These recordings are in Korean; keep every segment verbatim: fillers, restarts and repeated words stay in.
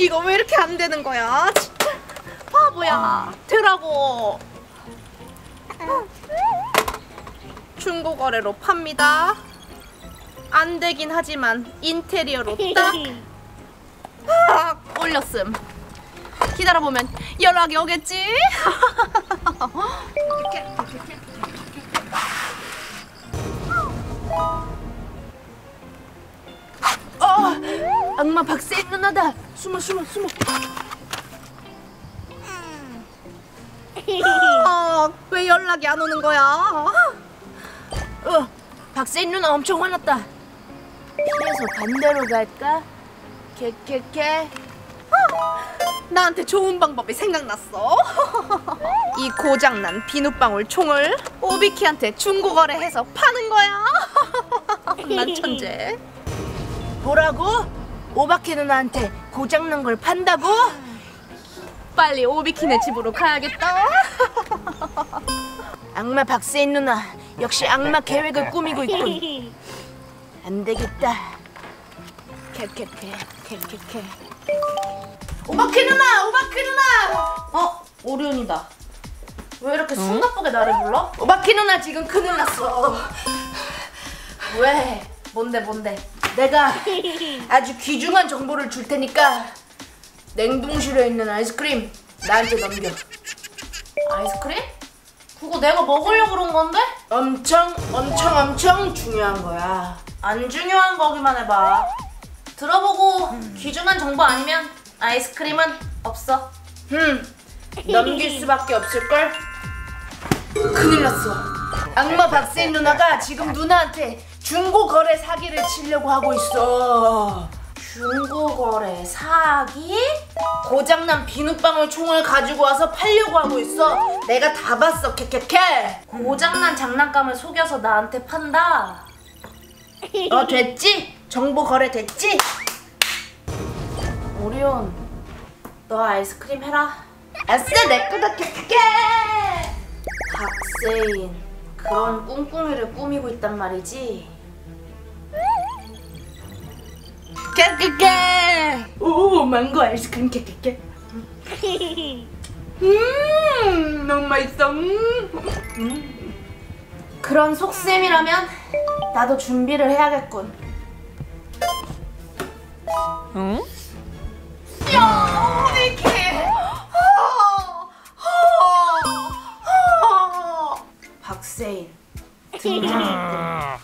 이거 왜 이렇게 안 되는 거야? 진짜 바보야. 되라고. 중고거래로 팝니다. 안 되긴 하지만 인테리어로 딱 아, 올렸음. 기다려보면 연락이 오겠지? 이렇게. 어, 악마 박세인 누나다. 숨어 숨어 숨어. 어, 왜 연락이 안 오는 거야? 어, 박세인 누나 엄청 화났다. 그래서 반대로 갈까? 캐캐캐. 나한테 좋은 방법이 생각났어. 이 고장난 비눗방울 총을 오비키한테 중고거래해서 파는 거야. 난 천재. 뭐라고? 오바키 누나한테 고장난 걸 판다고? 빨리 오비키네 집으로 가야겠다. 악마 박세인 누나 역시 악마 계획을 꾸미고 있군. 안 되겠다. 캐캐캐 캐캐캐. 오바키 누나! 오바키 누나! 어? 오리온이다. 왜 이렇게 숨 나쁘게 나를 불러? 오바키 누나 지금 큰일 났어. 왜? 뭔데 뭔데? 내가 아주 귀중한 정보를 줄 테니까 냉동실에 있는 아이스크림 나한테 넘겨. 아이스크림? 그거 내가 먹으려고 그런 건데? 엄청 엄청 엄청 중요한 거야. 안 중요한 거기만 해봐. 들어보고 음. 귀중한 정보 아니면 아이스크림은 없어. 음, 넘길 수밖에 없을걸? 큰일 났어. 악마 박세인 누나가 지금 누나한테 중고거래 사기를 치려고 하고 있어. 중고거래 사기? 고장난 비눗방울 총을 가지고 와서 팔려고 하고 있어. 내가 다 봤어. 캐캐캐. 고장난 장난감을 속여서 나한테 판다. 어, 됐지? 정보 거래 됐지? 오리온, 너 아이스크림 해라. 아싸, 내 거다. 캐캐캐. 박세인, 그런 꿍꿍이를 꾸미고 있단 말이지. 깨깨깨. 오, 망고 아이스크림 깨깨깨. 음, 너무 맛있어. 음. 음. 그런 속셈이라면 나도 준비를 해야겠군. 응? 야, 오비키. 박세인 등장했군.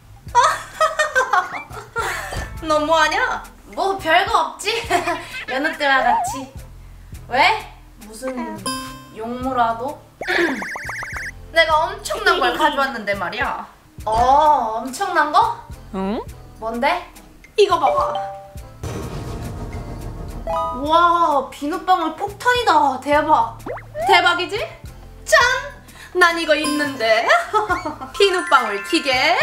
너 뭐하냐? 뭐 별거 없지. 여느 때와 같이. 왜? 무슨 용무라도? 내가 엄청난 걸 가져왔는데 말이야. 어, 엄청난 거? 응? 뭔데? 이거 봐봐. 와, 비눗방울 폭탄이다. 대박. 대박이지? 짠! 난 이거 있는데. 비눗방울 기계.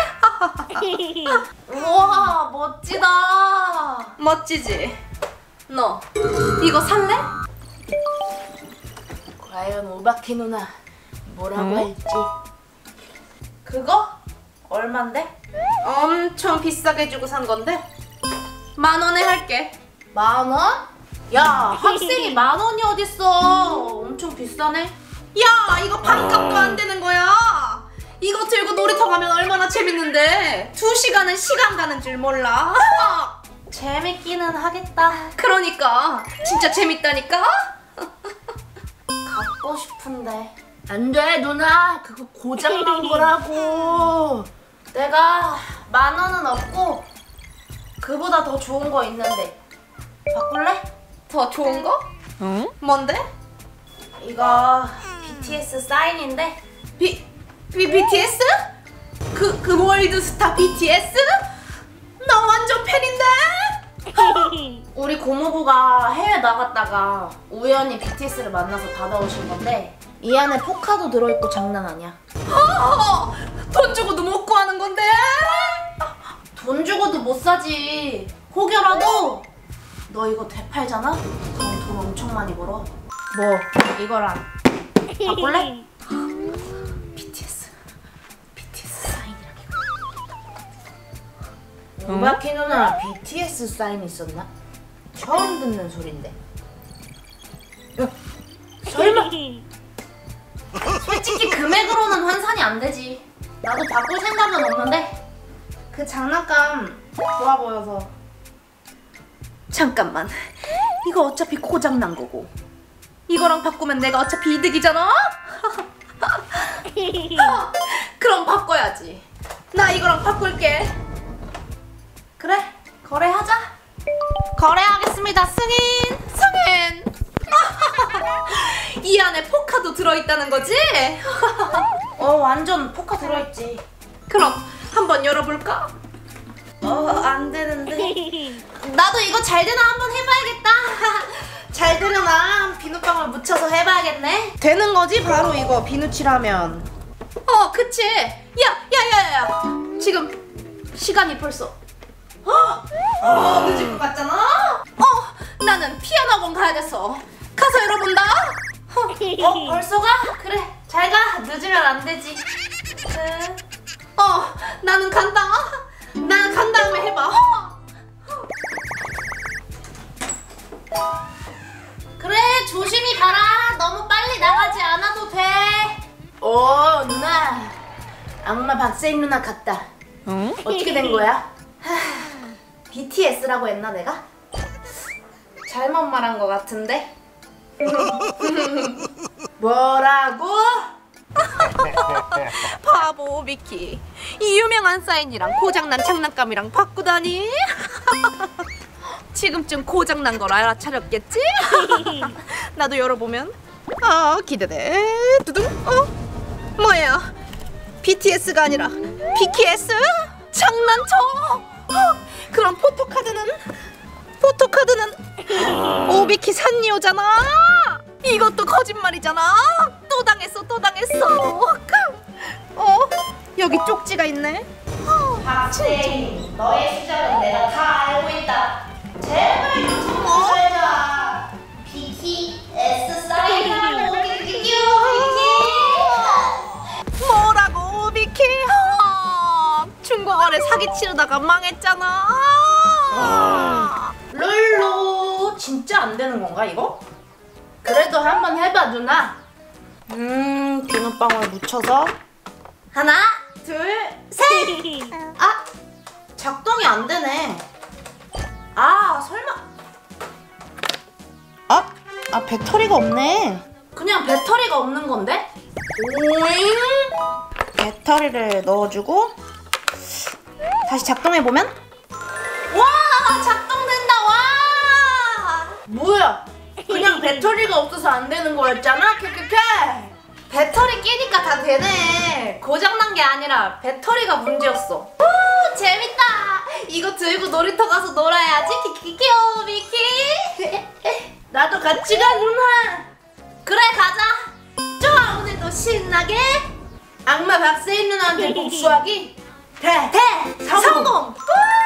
우와, 멋지다. 멋지지? 너 이거 살래? 과연 오바키 누나 뭐라고 응? 할지. 그거? 얼만데? 엄청 비싸게 주고 산 건데 만 원에 할게. 만 원? 야, 학생이 만 원이 어딨어. 엄청 비싸네. 야, 이거 반값도 안 되는 거야. 이거 들고 놀이터 가면 얼마나 재밌는데. 두 시간은 시간 가는 줄 몰라. 재밌기는 하겠다. 그러니까 진짜 재밌다니까. 갖고 싶은데. 안 돼, 누나. 그거 고장난 거라고. 내가 만 원은 없고 그보다 더 좋은 거 있는데 바꿀래? 더 좋은 거? 응? 뭔데? 이거 비티에스 사인인데. 비, 비, 비티에스? 그, 그 월드스타 비티에스? 나 완전 팬인데? 우리 고모부가 해외 나갔다가 우연히 비티에스를 만나서 받아오신 건데 이 안에 포카도 들어있고 장난 아니야. 아, 돈 주고도 못 구하는 건데? 돈 주고도 못 사지. 혹여라도 너 이거 되팔잖아? 그럼 돈 엄청 많이 벌어. 뭐 이거랑 바꿀래? 비티에스 비티에스 사인이랑 이거. 오바키 누나 비티에스 사인 있었나? 처음 듣는 소린데. 야, 설마? 솔직히 금액으로는 환산이 안 되지. 나도 바꿀 생각은 없는데 그 장난감 좋아 보여서. 잠깐만, 이거 어차피 고장 난 거고 이거랑 바꾸면 내가 어차피 이득이잖아? 그럼 바꿔야지. 나 이거랑 바꿀게. 그래, 거래하자. 거래하겠습니다, 승인. 승인. 이 안에 포카도 들어있다는 거지? 어, 완전 포카 들어있지. 그럼 한번 열어볼까? 어, 안 되는데. 나도 이거 잘 되나 한번 해봐야겠다. 잘 되려나 비눗방울 묻혀서 해봐야겠네. 되는 거지 바로 이거 비누칠하면. 어, 그치. 야, 야, 야, 야. 지금 시간이 벌써. 어, 늦을 것 같잖아. 어, 나는 피아노 학원 가야겠어. 가서 열어본다. 어, 벌써 가? 그래, 잘 가. 늦으면 안 되지. 응. 어, 나는 간다. 나는 간 다음에 해봐. 그래, 조심히 가라. 너무 빨리 나가지 않아도 돼. 오, 누나. 악마 박세인 누나 같다. 응? 어떻게 된 거야? 하, 비티에스라고 했나 내가? 잘못 말한 것 같은데? 뭐라고? 바보 미키. 이 유명한 사인이랑 고장난 장난감이랑 바꾸다니. 지금쯤 고장난 걸 알아차렸겠지? 나도 열어보면. 아, 기대돼. 두둥. 어? 뭐야? 비티에스가 아니라 비키에스? 장난쳐? 어, 그럼 포토카드는? 포토카드는 오비키 산리오잖아. 이것도 거짓말이잖아. 또 당했어, 또 당했어. 어? 여기 쪽지가 있네. 박세인, 너의 수작은 내가 다 알고 있다. 제발 유튜브 보여줘. 비티에스 사인하고 비키 뭐라고 오비키? 어, 중국어를 사기치려다가 망했잖아. 룰루 진짜 안 되는 건가 이거? 그래도 한번 해봐 누나. 음 비눗방울 묻혀서 하나 둘셋. 아 작동이 안 되네. 아 설마 아, 아 배터리가 없네. 그냥 배터리가 없는 건데? 오잉 배터리를 넣어주고 다시 작동해보면 와 작동된다. 와 뭐야 그냥 배터리가 없어서 안 되는 거였잖아. 캬캬캬 배터리 끼니까 다 되네. 고장난 게 아니라 배터리가 문제였어. 오 재밌다. 이거 들고 놀이터 가서 놀아야지. 키키키오 미키. 나도 같이 가 누나. 그래 가자. 좋아 오늘도 신나게 악마 박세인 누나한테 복수하기 대대 성공. 성공.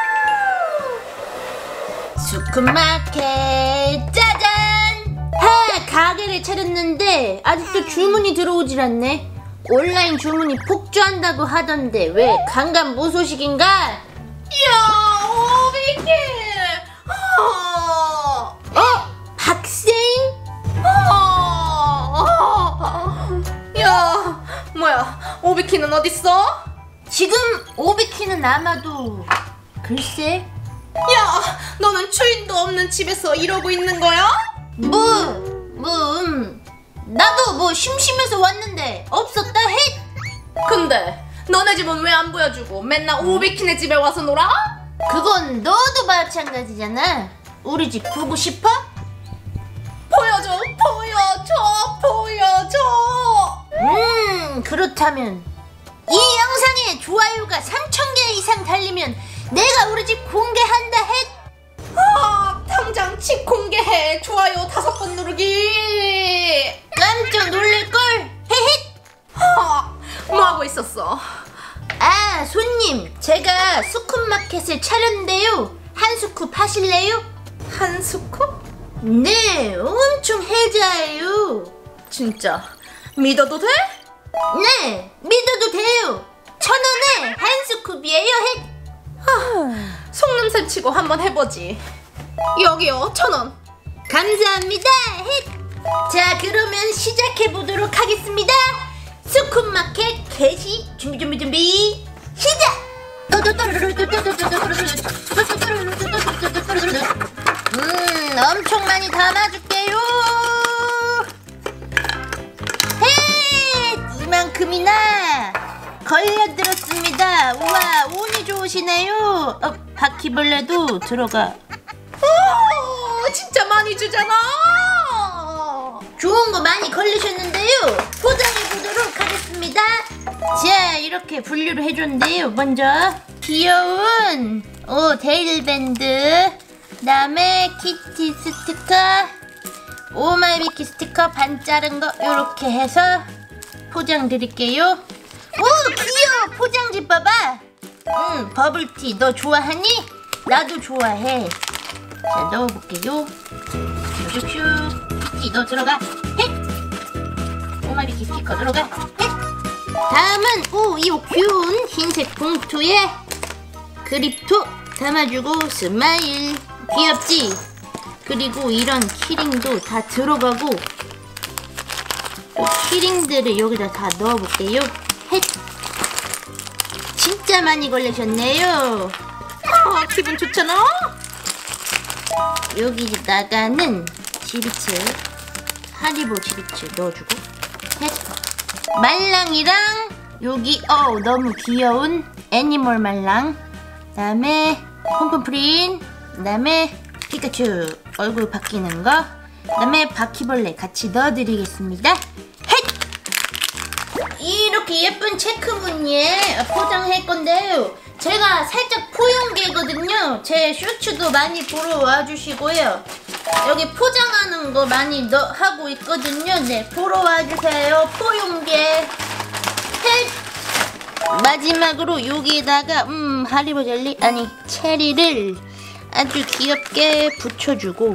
수크마켓 짜잔. 하 가게를 차렸는데 아직도 주문이 들어오질 않네. 온라인 주문이 폭주한다고 하던데 왜 강간 무소식인가? 야 오비키. 어, 어? 박세인? 어, 어. 야 뭐야 오비키는 어딨어? 지금 오비키는 아마도 글쎄. 야 너는 주인도 없는 집에서 이러고 있는 거야? 뭐, 뭐, 음, 나도 뭐 심심해서 왔는데 없었다 해. 근데 너네 집은 왜 안 보여주고 맨날 오비키네 집에 와서 놀아? 그건 너도 마찬가지잖아. 우리 집 보고 싶어? 보여줘 보여줘 보여줘. 음, 그렇다면 이 영상에 좋아요가 삼천 개 이상 달리면 내가 우리 집 공개한다 해. 아, 당장 집 공개해. 좋아요 다섯 번 누르기. 깜짝 놀랄걸. 헤헷. 아, 뭐 하고 있었어? 아 손님 제가 수컷마켓을 차렸는데요. 한 스쿱 하실래요? 한 스쿱? 네 엄청 혜자예요. 진짜 믿어도 돼? 네 믿어도 돼요. 천 원에 한 스쿱이에요. 해. 속냄새 치고 한번 해보지. 여기요, 천 원. 감사합니다. 헷. 자, 그러면 시작해 보도록 하겠습니다. 스쿱마켓 개시 준비 준비 준비 시작. 음, 엄청 많이 담아줄게요. 헷, 이만큼이나 걸려들었습니다. 우와, 운이 좋으시네요. 어, 바퀴벌레도 들어가. 오, 진짜 많이 주잖아. 좋은 거 많이 걸리셨는데요. 포장해 보도록 하겠습니다. 자, 이렇게 분류를 해줬는데요. 먼저 귀여운 오 데일밴드, 그다음에 키티 스티커, 오마이비키 스티커 반 자른 거 이렇게 해서 포장 드릴게요. 오, 귀여워. 포장지 봐봐. 응, 버블티 너 좋아하니? 나도 좋아해. 자, 넣어볼게요. 슉슉. 키티 너 들어가. 헷. 오마비키 스티커 들어가. 헷. 다음은 오, 이 귀여운 흰색 봉투에 그립토 담아주고 스마일. 귀엽지? 그리고 이런 키링도 다 들어가고, 또 키링들을 여기다 다 넣어볼게요. 헷. 진짜 많이 걸리셨네요. 아, 기분 좋잖아. 여기다가는 지비츠, 하리보 지비츠 넣어주고, 헷. 말랑이랑 여기 어 너무 귀여운 애니멀 말랑, 그다음에 폼폼프린, 그다음에 피카츄 얼굴 바뀌는 거, 그다음에 바퀴벌레 같이 넣어드리겠습니다. 헷. 이렇게 예쁜 체크 무늬에 포장할 건데요. 제가 살짝 포용계거든요. 제 쇼츠도 많이 보러 와주시고요. 여기 포장하는 거 많이 넣, 하고 있거든요. 네, 보러 와주세요. 포용계. 헷. 마지막으로 여기에다가 음 하리보 젤리 아니 체리를 아주 귀엽게 붙여주고,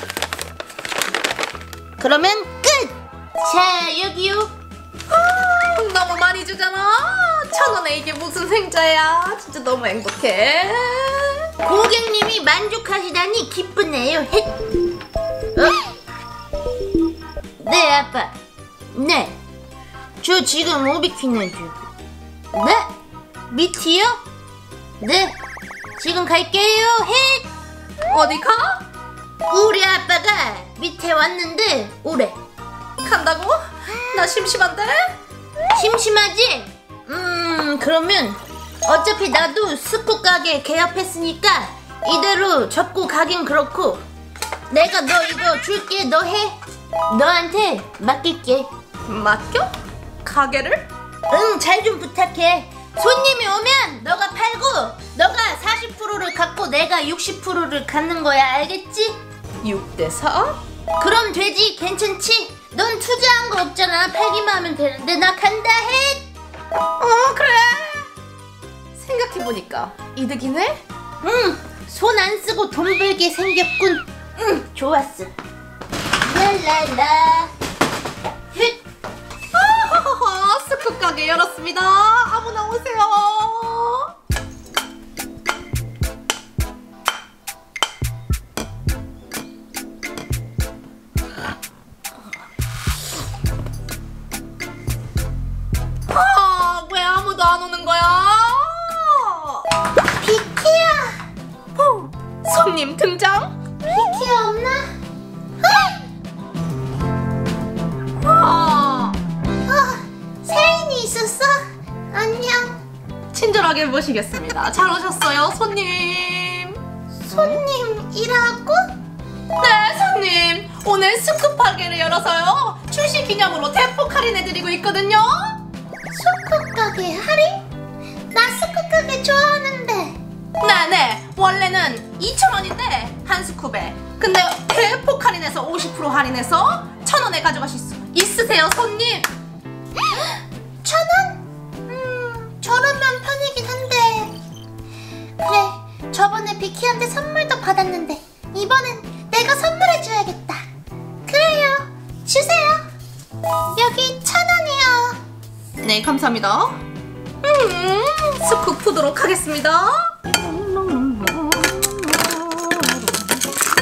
그러면 끝! 자, 여기요. 아, 너무 많이 주잖아. 천 원에 이게 무슨 생자야. 진짜 너무 행복해. 고객님이 만족하시다니 기쁘네요. 헷. 어? 네, 아빠. 네. 저 지금 오비키네즈. 네? 미티요? 네. 지금 갈게요. 헷. 어디 가? 우리 아빠가 밑에 왔는데 오래. 간다고? 나 심심한데? 심심하지? 음, 그러면 어차피 나도 스쿠 가게 개업했으니까 이대로 접고 가긴 그렇고, 내가 너 이거 줄게. 너 해. 너한테 맡길게. 맡겨? 가게를? 응, 잘 좀 부탁해. 손님이 오면 너가 팔고, 너가 사십 퍼센트를 갖고 내가 육십 퍼센트를 갖는 거야. 알겠지? 육 대 사? 그럼 되지. 괜찮지? 넌 투자한 거 없잖아. 팔기만 하면 되는데. 나 간다. 해. 어, 그래. 생각해보니까 이득이네? 응, 손 안 쓰고 돈 벌게 생겼군. 응, 좋았어. 랄랄라. 휜. 아하하하, 스쿱 가게 열었습니다. 아무나 오세요. 아, 왜 아무도 안 오는 거야? 비키야. 호, 손님 등장? 비키야 없나? 아, 아, 세인이 있었어? 안녕. 친절하게 모시겠습니다. 잘 오셨어요, 손님. 손님이라고? 네, 손님. 오늘 스쿱 가게를 열어서요. 출시 기념으로 대폭 할인해드리고 있거든요. 스쿠 가게 할인? 나 스쿠 가게 좋아하는데. 네네. 원래는 이천 원인데 한 스쿱에. 근데 대폭 할인해서 오십 퍼센트 할인해서 천 원에 가져가실 수 있으세요, 손님. 천 원? 음, 저렴한 편이긴 한데. 그래, 저번에 비키한테 선물도 받았는데 이번엔 내가 선물해줘야겠다. 그래요, 주세요. 여기 천 원이요. 네, 감사합니다. 음, 스쿱 푸도록 하겠습니다.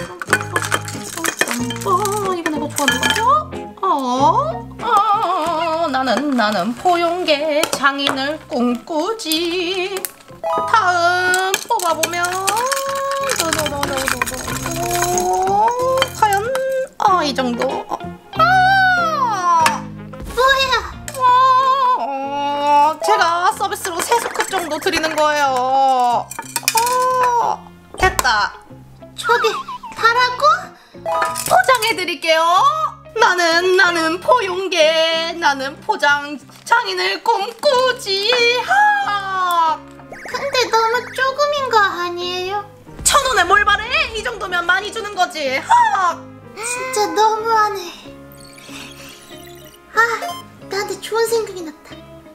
어, 이거 내가 좋아하는 거죠? 어, 어, 나는 나는 포용계 장인을 꿈꾸지. 다음 뽑아보면 오, 과연 아, 이 정도. 아, 뭐야? 어, 제가 서비스로 세 스쿱 정도 드리는 거예요. 어, 됐다. 저기 다라고? 포장해 드릴게요. 나는 나는 포용계, 나는 포장 장인을 꿈꾸지. 하. 근데 너무 조금인 거 아니에요? 천 원에 뭘 바래? 이 정도면 많이 주는 거지. 하. 진짜 너무하네. 아, 나한테 좋은 생각이 났다.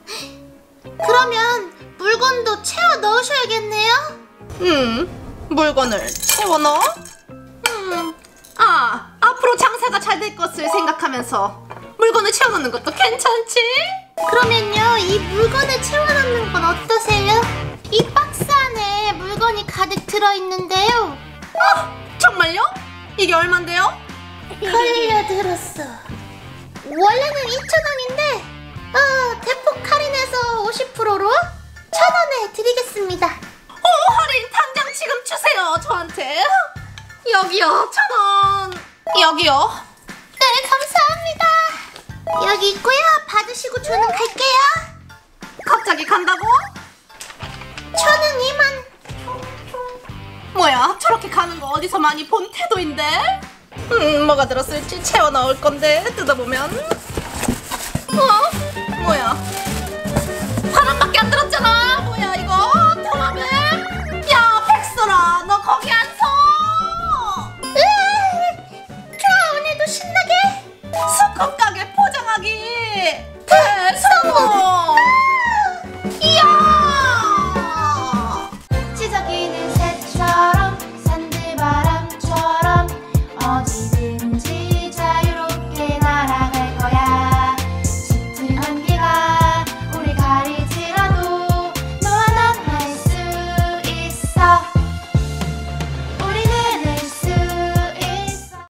그러면 물건도 채워 넣으셔야겠네요? 음, 물건을 채워 넣어? 음, 아, 앞으로 장사가 잘 될 것을 생각하면서 물건을 채워 넣는 것도 괜찮지? 그러면요, 이 물건을 채워 넣는 건 어떠세요? 이 박스 안에 물건이 가득 들어있는데요. 아, 정말요? 이게 얼만데요? 걸려들었어. 원래는 이천 원인데 어, 대폭 할인해서 오십 퍼센트로 천 원에 드리겠습니다. 오, 할인 당장 지금 주세요, 저한테. 여기요, 천 원. 여기요. 네, 감사합니다. 여기 있고요. 받으시고 저는 갈게요. 갑자기 간다고? 저는 이만. 뭐야, 저렇게 가는 거 어디서 많이 본 태도인데? 음, 뭐가 들었을지 채워 넣을 건데 뜯어보면 어? 뭐야,